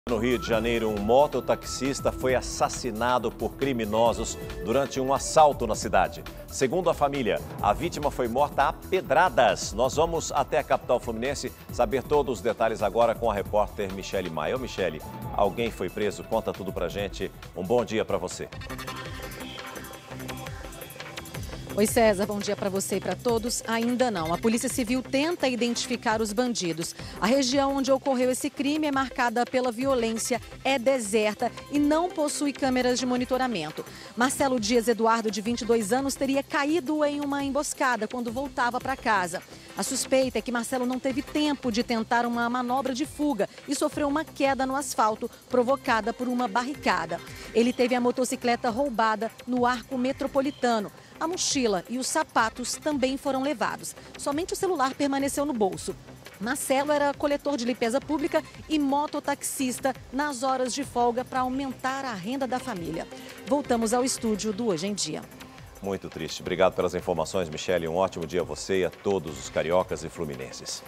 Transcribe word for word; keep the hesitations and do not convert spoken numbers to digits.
No Rio de Janeiro, um mototaxista foi assassinado por criminosos durante um assalto na cidade. Segundo a família, a vítima foi morta a pedradas. Nós vamos até a capital fluminense saber todos os detalhes agora com a repórter Michele Maia. Ô, Michele, alguém foi preso? Conta tudo pra gente. Um bom dia pra você. Oi, César, bom dia para você e para todos. Ainda não. A Polícia Civil tenta identificar os bandidos. A região onde ocorreu esse crime é marcada pela violência, é deserta e não possui câmeras de monitoramento. Marcelo Dias Eduardo, de vinte e dois anos, teria caído em uma emboscada quando voltava para casa. A suspeita é que Marcelo não teve tempo de tentar uma manobra de fuga e sofreu uma queda no asfalto provocada por uma barricada. Ele teve a motocicleta roubada no Arco Metropolitano. A mochila e os sapatos também foram levados. Somente o celular permaneceu no bolso. Marcelo era coletor de limpeza pública e mototaxista nas horas de folga para aumentar a renda da família. Voltamos ao estúdio do Hoje em Dia. Muito triste. Obrigado pelas informações, Michele. Um ótimo dia a você e a todos os cariocas e fluminenses.